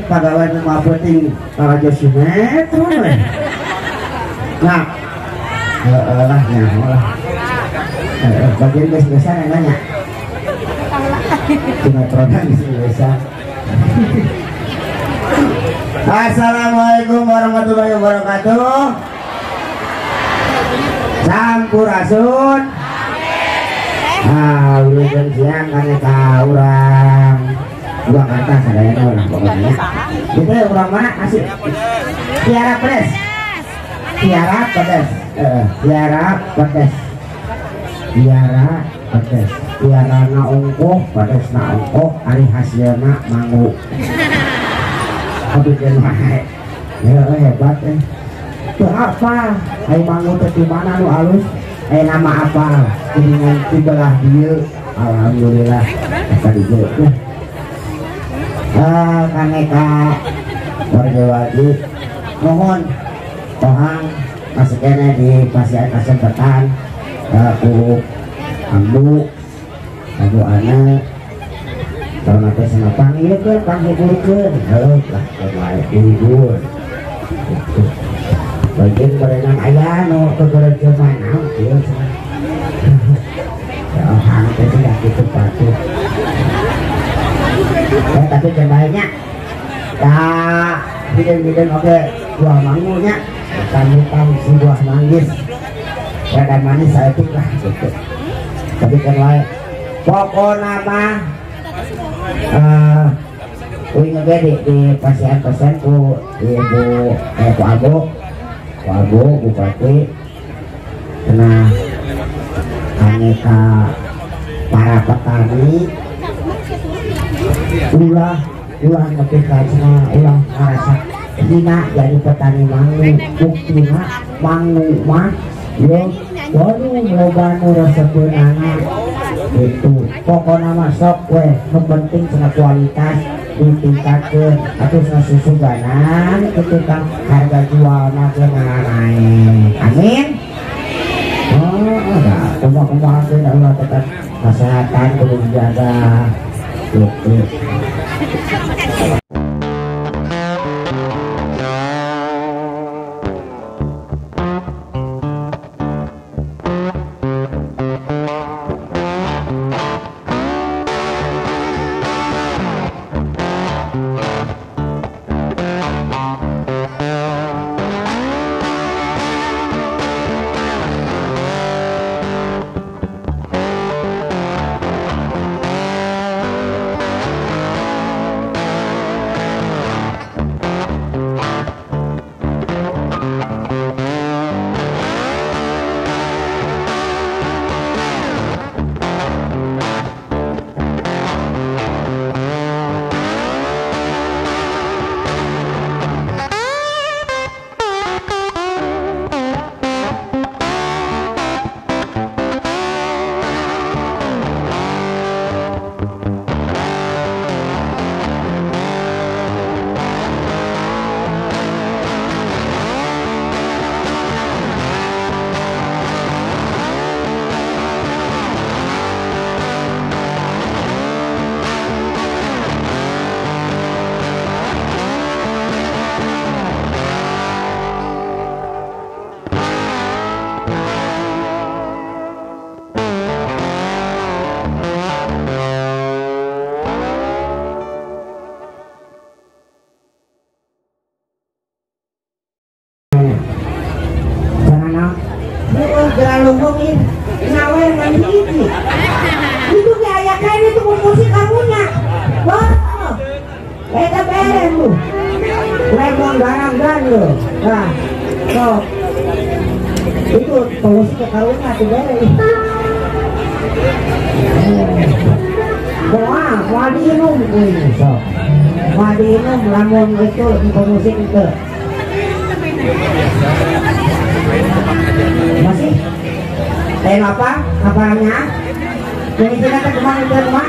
pagawean mah penting raja sinetron we. Nah, lah nyaho lah. Bagian geus-geusan nanya. Sinetronan geus-geusan. Assalamualaikum warahmatullahi wabarakatuh. Sampurasun. Udah siang kan ka urang gua kata sadayana urang pokoknya. Itu urang mana asik? Tiara Pedes. Tiara Pedes. Tiara Pedes. Tiara Pedes. Tiara na ongkoh, pedes na ongkoh, ari hasilna mangu. Bikin wae. Ya hebat Itu apa? Ai mangu teh di mana nu alus? Nama apa? Kuningan tibelah dieu. Alhamdulillah. Tadi ge. Kaneka warga wajib mohon tohang masih kena di pasien kesempatan ku ambu anak kalau nanti sama panggil ke panggilkan halo lah kemarin libur bagian berenang ayah no kegeran cuman ya orang itu tidak gitu patuh tapi cobainnya tak bidang oke buah mangunya bukan si buah manggis ya dan manis saya lah gitu tapi kan lain pokoknya mah uing di pasien ku ibu ku abu bupati kena aneka para petani ulah ngepikasnya ulah ngerasa hina jadi petani mangu buktinya mangu mah yo waduh loba nu resepeunana itu pokoknya masuk weh penting cenah kualitas ditingkatkeun atuh susuganan ketika harga jualna geus naik amin. Kumaha Allah tetap kesehatan kudu dijaga gitu. Ngomongin nawer mandiri itu kayak kayak itu musik kamunya wah kita beren lu lemon garang lu nah so itu musik kamunya tuh beren wah wadinum ini so wadinum lemon itu musik itu masih teh apa kabarnya jadi kita ke kemana ke rumah